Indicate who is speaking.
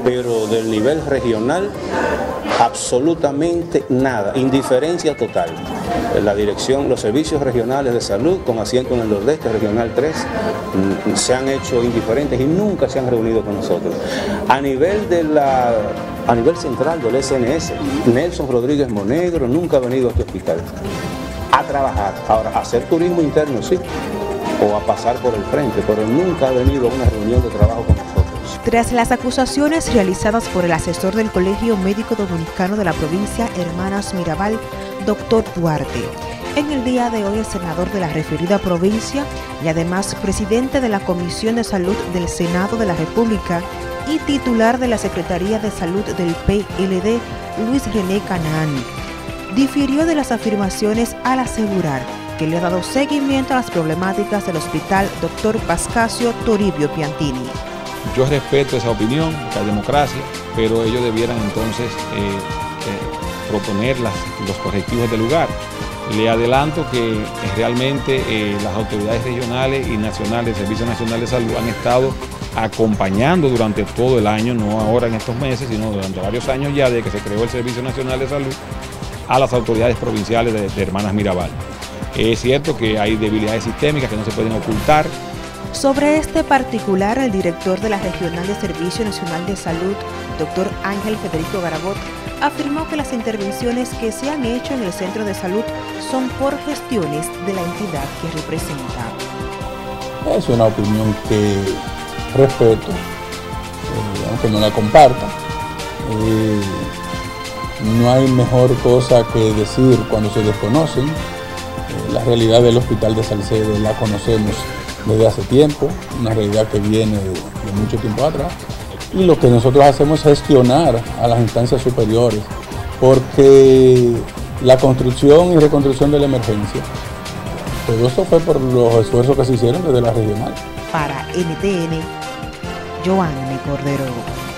Speaker 1: pero del nivel regional absolutamente nada, indiferencia total. La dirección, los servicios regionales de salud con asiento en el Nordeste, Regional 3, se han hecho indiferentes y nunca se han reunido con nosotros. A nivel central del SNS, Nelson Rodríguez Monegro nunca ha venido a este hospital a trabajar. Ahora, a hacer turismo interno sí, o a pasar por el frente, pero nunca ha venido a una reunión de trabajo con nosotros.
Speaker 2: Tras las acusaciones realizadas por el asesor del Colegio Médico Dominicano de la provincia, Hermanas Mirabal, Dr. Duarte, en el día de hoy el senador de la referida provincia y además presidente de la Comisión de Salud del Senado de la República y titular de la Secretaría de Salud del PLD, Luis René Canaán, difirió de las afirmaciones al asegurar que le ha dado seguimiento a las problemáticas del Hospital Dr. Pascasio Toribio Piantini.
Speaker 3: Yo respeto esa opinión, la democracia, pero ellos debieran entonces proponer los correctivos del lugar. Le adelanto que realmente las autoridades regionales y nacionales, el Servicio Nacional de Salud, han estado acompañando durante todo el año, no ahora en estos meses, sino durante varios años ya desde que se creó el Servicio Nacional de Salud, a las autoridades provinciales de Hermanas Mirabal. Es cierto que hay debilidades sistémicas que no se pueden ocultar.
Speaker 2: Sobre este particular, el director de la Regional de Servicio Nacional de Salud, Dr. Ángel Federico Garabot, afirmó que las intervenciones que se han hecho en el centro de salud son por gestiones de la entidad que representa.
Speaker 4: Es una opinión que respeto, aunque no la comparta. No hay mejor cosa que decir cuando se desconocen. La realidad del Hospital de Salcedo la conocemos desde hace tiempo, una realidad que viene de mucho tiempo atrás. Y lo que nosotros hacemos es gestionar a las instancias superiores, porque la construcción y reconstrucción de la emergencia, todo eso fue por los esfuerzos que se hicieron desde la regional.
Speaker 2: Para NTN, Joanny Cordero.